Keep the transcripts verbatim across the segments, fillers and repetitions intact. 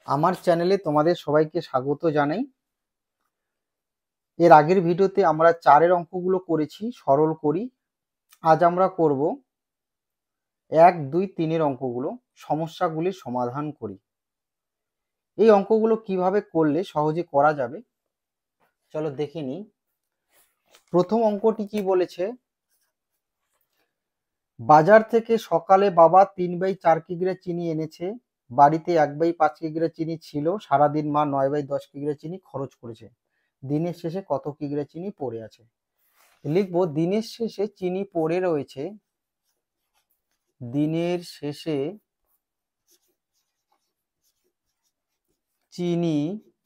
আমার চ্যানেলে তোমাদের সবাইকে স্বাগত জানাই। এর আগের ভিডিওতে আমরা চারের অঙ্কগুলো করেছি, সরল করি। আজ আমরা করব এক দুই তিনের অঙ্কগুলো, সমস্যাগুলির সমাধান করি। এই অঙ্কগুলো কিভাবে করলে সহজে করা যাবে চলো দেখে নিই। প্রথম অঙ্কটি কি বলেছে, বাজার থেকে সকালে বাবা তিন বাই চার কিগ্রা চিনি এনেছে, বাড়িতে এক বাই পাঁচ কিগ্রা চিনি ছিল, সারাদিন মা নয় বাই দশ কিগ্রা চিনি খরচ করেছে, দিনের শেষে কত কিগ্রা চিনি পড়ে আছে। লিখবো দিনের শেষে চিনি পড়ে রয়েছে, দিনের শেষে চিনি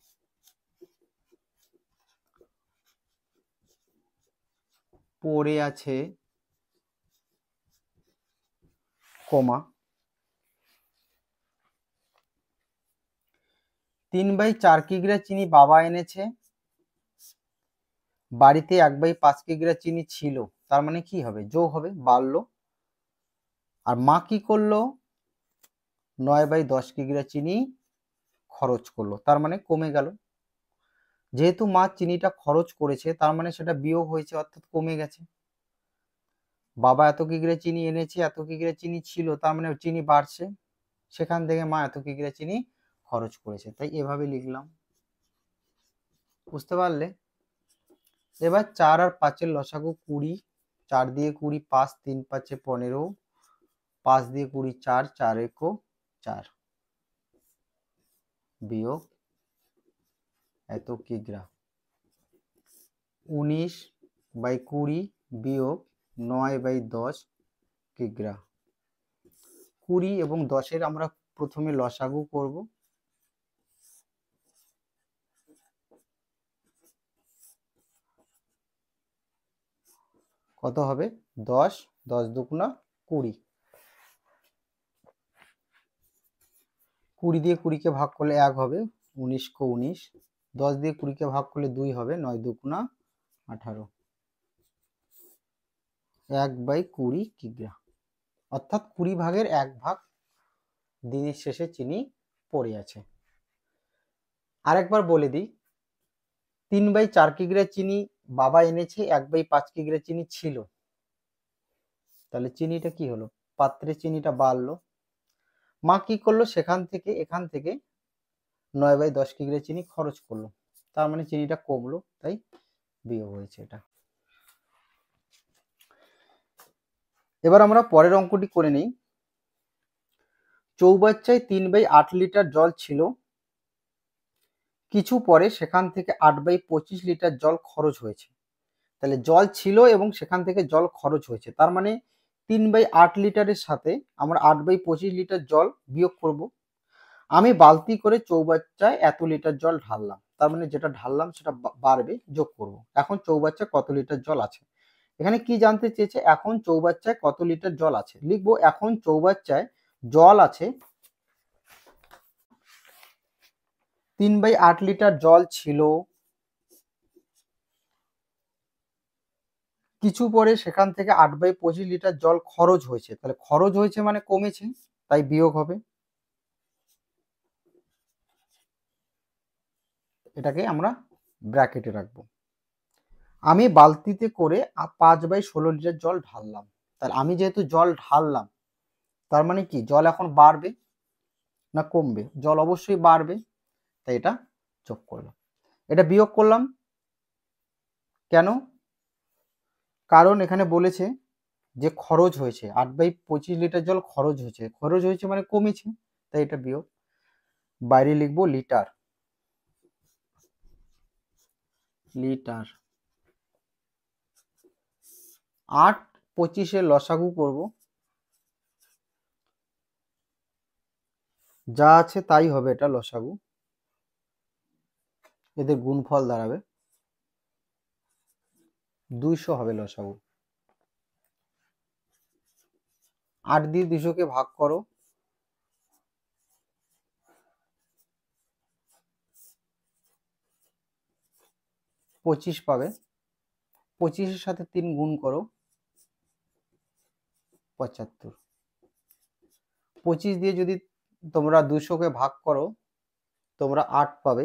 পড়ে আছে, কমা তিন বাই চার কিগ্রা চিনি বাবা এনেছে, বাড়িতে এক বাই পাঁচ কিগ্রা চিনি ছিল, তার মানে কি হবে, যোগ হবে, বাড়লো। আর মা কি করলো, নয় বাই দশ কিগ্রা চিনি খরচ করলো, তার মানে কমে গেল। যেহেতু মা চিনিটা খরচ করেছে তার মানে সেটা বিয়োগ হয়েছে, অর্থাৎ কমে গেছে। বাবা এত কিগ্রা চিনি এনেছে, এত কিগ্রা চিনি ছিল, তার মানে চিনি বাড়ছে, সেখান থেকে মা এত কিগ্রা চিনি খরচ করেছে, তাই এভাবে লিখলাম। বুঝতে পারলে? এবার চার আর পাঁচের লসাগু কুড়ি, চার দিয়ে কুড়ি পাঁচ, তিন পাঁচে পনেরো, পাঁচ দিয়ে কুড়ি চার, চার একো চার, বিয়োগ এত কিগ্রা, উনিশ বাই কুড়ি বিয়োগ নয় বাই দশ কিগ্রা। কুড়ি এবং দশের আমরা প্রথমে লসাগু করব। কত হবে, দশ, দশ দুগুণা কুড়ি, কুড়ি দিয়ে কুড়িকে ভাগ করলে এক হবে, উনিশ কো উনিশ, দশ দিয়ে কুড়িকে ভাগ করলে দুই হবে, নয় দুগুণা আঠারো, এক বাই কুড়ি কিগ্রা, অর্থাৎ কুড়ি ভাগের এক ভাগ দিনের শেষে চিনি পড়ে আছে। আরেকবার বলে দিই, তিন বাই চার কিগ্রা চিনি বাবা এনেছে, এক বাই পাঁচ কিগ্রা চিনি ছিল, তাহলে চিনিটা কি হলো, পাত্রে চিনিটা বাড়লো। মা কি করলো, সেখান থেকে এখান থেকে নয় বাই দশ কিগ্রা চিনি খরচ করলো, তার মানে চিনিটা কমলো, তাই বিয়োগ হয়েছে এটা। এবার আমরা পরের অঙ্কটি করে নিই। চৌবাচ্চায় তিন বাই আট লিটার জল ছিল, কিছু পরে সেখান থেকে আট বাই পঁচিশ লিটার জল খরচ হয়েছে। তাহলে জল ছিল এবং সেখান থেকে জল খরচ হয়েছে, তার মানে তিন বাই আট লিটারের সাথে আমরা আট বাই পঁচিশ লিটার জল বিয়োগ করব। আমি বালতি করে চৌবাচ্চায় এত লিটার জল ঢাললাম, তার মানে যেটা ঢাললাম সেটা বাড়বে, যোগ করব। এখন চৌবাচ্চায় কত লিটার জল আছে, এখানে কি জানতে চেয়েছে, এখন চৌবাচ্চায় কত লিটার জল আছে। লিখবো এখন চৌবাচ্চায় জল আছে, তিন বাই আট লিটার জল ছিল, কিছু পরে সেখান থেকে আট বাই পঁচিশ লিটার জল খরচ হয়েছে, তাহলে খরচ হয়েছে মানে কমেছে, তাই বিয়োগ হবে। এটাকে আমরা ব্র্যাকেটে রাখবো। আমি বালতিতে করে পাঁচ বাই ষোলো লিটার জল ঢাললাম, তাহলে আমি যেহেতু জল ঢাললাম তার মানে কি, জল এখন বাড়বে না কমবে, জল অবশ্যই বাড়বে, তাই এটা যোগ করলাম। এটা বিয়োগ করলাম কেন, কারণ এখানে বলেছে যে খরচ হয়েছে, আট বাই পঁচিশ লিটার জল খরচ হয়েছে, খরচ হয়েছে মানে কমেছে, তাই এটা বিয়োগ। বাইরে লিখবো লিটার, লিটার। আট পঁচিশে লসাগু করব, যা আছে তাই হবে, এটা লসাগু, এদের গুণফল দাঁড়াবে দুইশো হবে লসাগু। আট দিয়ে দুশোকে ভাগ করো, পঁচিশ পাবে, পঁচিশের সাথে তিন গুণ করো, পঁচাত্তর। পঁচিশ দিয়ে যদি তোমরা দুশোকে ভাগ করো তোমরা আট পাবে,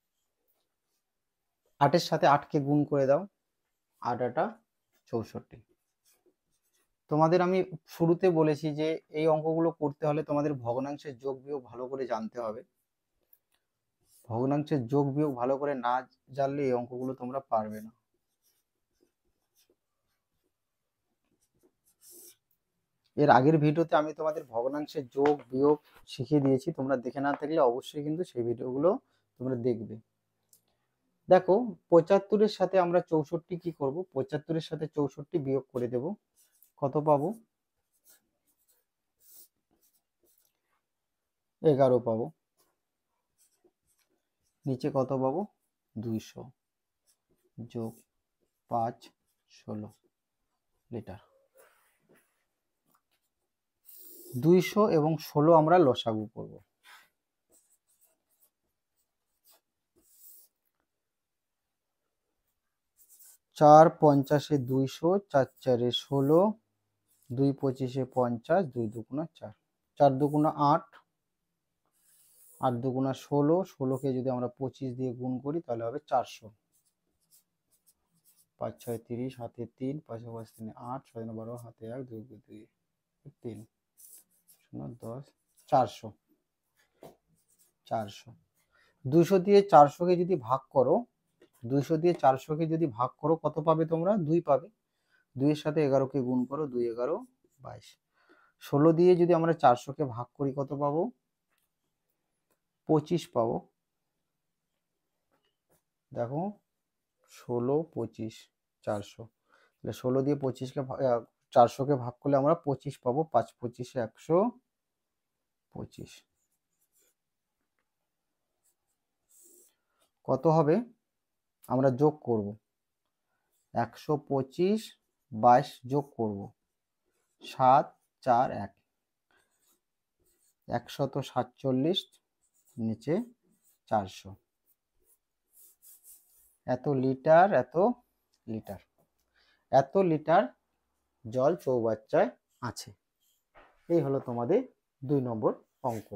আটের সাথে আটকে গুণ করে দাও, আট আটা চৌষট্টি। তোমাদের আমি শুরুতে বলেছি যে এই অঙ্কগুলো করতে হলে তোমাদের ভগ্নাংশের যোগ বিয়োগ ভালো করে জানতে হবে। ভগ্নাংশের যোগ বিয়োগ ভালো করে না জানলে এই অঙ্কগুলো তোমরা পারবে না। এর আগের ভিডিওতে আমি তোমাদের ভগ্নাংশের যোগ বিয়োগ শিখিয়ে দিয়েছি, তোমরা দেখে না থাকলে অবশ্যই কিন্তু সেই ভিডিওগুলো তোমরা দেখবে। দেখো পঁচাত্তরের সাথে আমরা চৌষট্টি কি করব, পঁচাত্তরের সাথে চৌষট্টি বিয়োগ করে দেব, কত পাবো, এগারো পাবো। নিচে কত পাবো, দুইশো যোগ পাঁচ ষোলো লিটার। দুইশো এবং ষোলো আমরা লসাগু করব। চার পঞ্চাশে দুইশো, চার চারে ষোলো, দুই পঁচিশে পঞ্চাশ, দুই দুগুণা চার, চার দুগুণা আট, আট দুগুণা ষোলো, ষোলোকে যদি আমরা পঁচিশ দিয়ে গুণ করি তাহলে হবে চারশো। পাঁচ ছয় তিরিশ, হাতে তিন, পাঁচে পাঁচ তিন আট, ছয় বারো, হাতে এক, দুই দুই দুই তিন, শূন্য দশ, চারশো। চারশো দুইশো দিয়ে চারশোকে যদি ভাগ করো, দুইশো দিয়ে চারশোকে যদি ভাগ করো কত পাবে তোমরা, দুই পাবে। দুইয়ের সাথে এগারোকে গুণ করো, দুই এগারো বাইশ। ষোলো দিয়ে যদি আমরা চারশোকে ভাগ করি কত পাবো, পঁচিশ পাবো। দেখো ষোলো পঁচিশ চারশো, তাহলে ষোলো দিয়ে পঁচিশকে চারশোকে ভাগ করলে আমরা পঁচিশ পাবো, পাঁচ পঁচিশে একশো পঁচিশ। কত হবে, আমরা যোগ করব, একশো পঁচিশ বাইশ যোগ করব, সাত চার এক, একশত সাতচল্লিশ, নিচে চারশো। এত লিটার, এত লিটার, এত লিটার জল চৌবাচ্চায় আছে। এই হলো তোমাদের দুই নম্বর অঙ্ক।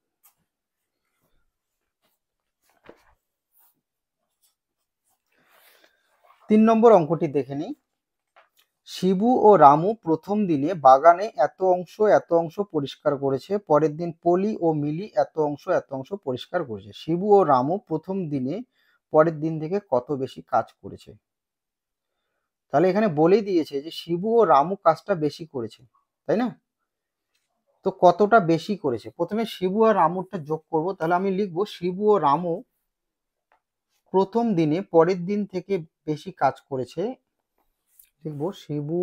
তিন নম্বর অঙ্কটি দেখে নিই। শিবু ও রামু প্রথম দিনে বাগানে এত অংশ এত অংশ পরিষ্কার করেছে, পরের দিন পলি ও মিলি এত অংশ এত অংশ পরিষ্কার করেছে। শিবু ও রামু প্রথম দিনে পরের দিন থেকে কত বেশি কাজ করেছে। তাহলে এখানে বলেই দিয়েছে যে শিবু ও রামু কাজটা বেশি করেছে, তাই না? তো কতটা বেশি করেছে, প্রথমে শিবু আর রামুরটা যোগ করব। তাহলে আমি লিখবো শিবু ও রামু প্রথম দিনে পরের দিন থেকে বেশি কাজ করেছে, লিখবো শিবু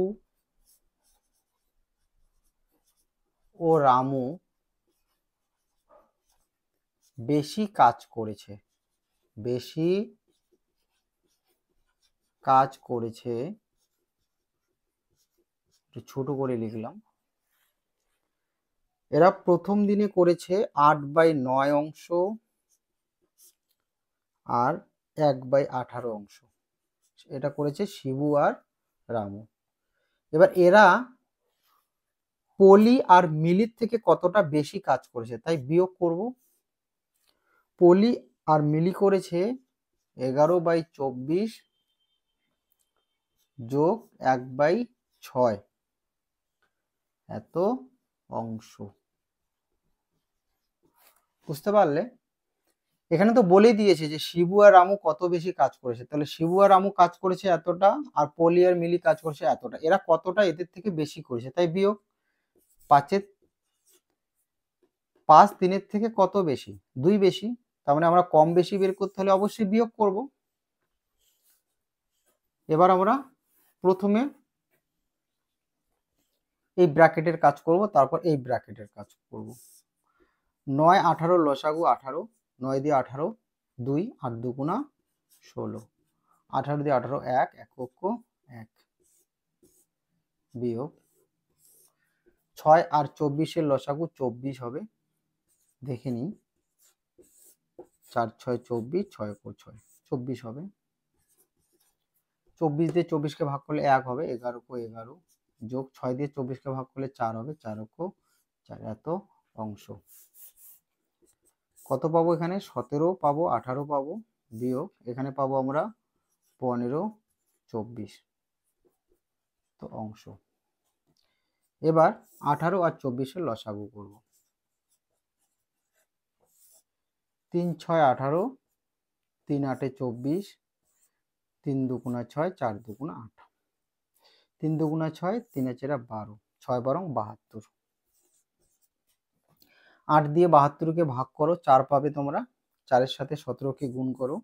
ও রামু বেশি কাজ করেছে, বেশি কাজ করেছে, ছোট করে লিখলাম। এরা প্রথম দিনে করেছে আট বাই নয় অংশ আর এক বাই আঠারো অংশ, এটা করেছে শিবু আর রামু। এবার এরা পলি আর মিলির থেকে কতটা বেশি কাজ করেছে, তাই বিয়োগ করব। পলি আর মিলি করেছে এগারো বাই চব্বিশ যোগ এক বাই ছয়, এত অংশ। বুঝতে পারলে? এখানে তো বলেই দিয়েছে যে শিবু আর রামু কত বেশি কাজ করেছে, তাহলে শিবু আর রামু কাজ করেছে এতটা, আর পলি আর মিলি কাজ করেছে এতটা, এরা কতটা এদের থেকে বেশি করেছে, তাই বিয়োগ। পাঁচের পাঁচ তিনের থেকে কত বেশি, দুই বেশি, তার মানে আমরা কম বেশি বের করতে হলে অবশ্যই বিয়োগ করব। এবার আমরা প্রথমে এই ব্র্যাকেটের কাজ করব, তারপর এই ব্র্যাকেটের কাজ করব। নয় আঠারো লসাগু আঠারো, নয় দিয়ে আঠারো দুই, আট দুগুণা ষোলো, আঠারো দিয়ে আঠারো এক, এক পক্ষ এক, বিয়োগ ছয় আর চব্বিশের লসাগু চব্বিশ হবে, দেখে নিই, চার ছয় চব্বিশ, ছয় পর ছয় চব্বিশ হবে। চব্বিশ দিয়ে চব্বিশকে ভাগ করলে এক হবে, এগারো কো এগারো, যোগ ছয় দিয়ে চব্বিশকে ভাগ করলে চার হবে, চার কো চার, এত অংশ। কত পাবো এখানে? সতেরো পাবো, আঠারো পাবো, বিয়োগ এখানে পাবো আমরা পনেরো, চব্বিশ। তো অংশ। এবার আঠারো আর চব্বিশের লসাগু করব। তিন ছয় আঠারো, তিন আটে চব্বিশ, তিন দুগুণা ছয়, চার দুগুণা আট, তিন দুগুণা ছয়, তিনে চেরা বারো, ছয় বারং বাহাত্তর। আট দিয়ে বাহাত্তরকে ভাগ করো, চার পাবে তোমরা। চারের সাথে সতেরোকে গুণ করো,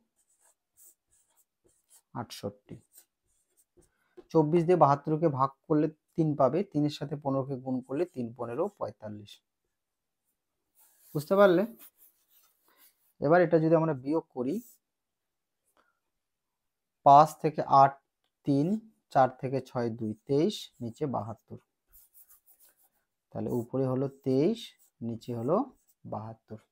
আটষট্টি। চব্বিশ দিয়ে বাহাত্তরকে ভাগ করলে তিন পাবে, তিনের সাথে পনেরোকে গুণ করলে তিন পনেরো পঁয়তাল্লিশ। বুঝতে পারলে? এবার এটা যদি আমরা বিয়োগ করি, পাঁচ থেকে আট তিন, চার থেকে ছয় দুই, তেইশ, নিচে বাহাত্তর। তাহলে উপরে হলো তেইশ, নিচে হলো বাহাত্তর।